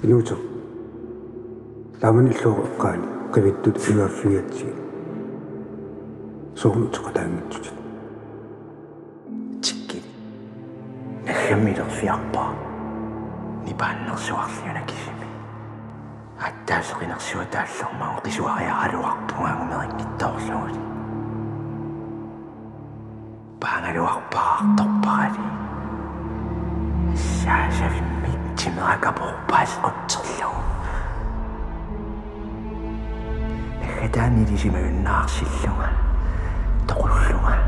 Inuuto lamaniilluuqaani qivittut iuaffigatsi soornutsuqataangittut tikkili naggammilerfiarpaa nipaannersuarliuna kisimi аттаасеқинерсуа тааллермаа қисуариаалуарпунгаагумерингиттаорлугули паангалуарпаартарпарали саасавимми тимеракапорпаас оттерлугу наггатаанилисимаюннаарсиллунга тоқуллунга